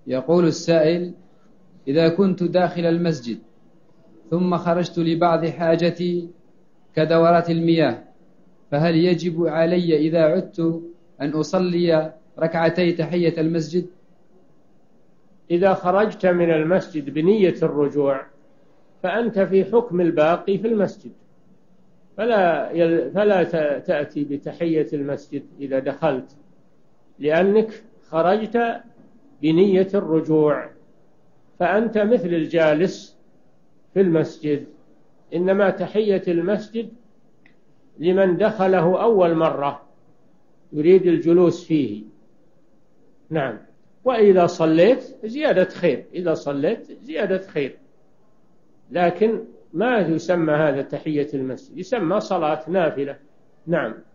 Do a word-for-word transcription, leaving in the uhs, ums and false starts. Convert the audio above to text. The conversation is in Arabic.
يقول السائل: إذا كنت داخل المسجد ثم خرجت لبعض حاجتي كدورات المياه، فهل يجب علي إذا عدت أن أصلي ركعتي تحية المسجد؟ إذا خرجت من المسجد بنية الرجوع فأنت في حكم الباقي في المسجد، فلا يل... فلا تأتي بتحية المسجد إذا دخلت، لأنك خرجت بنية الرجوع، فأنت مثل الجالس في المسجد. إنما تحية المسجد لمن دخله أول مرة يريد الجلوس فيه. نعم. وإذا صليت زيادة خير، إذا صليت زيادة خير، لكن ما يسمى هذا تحية المسجد، يسمى صلاة نافلة. نعم.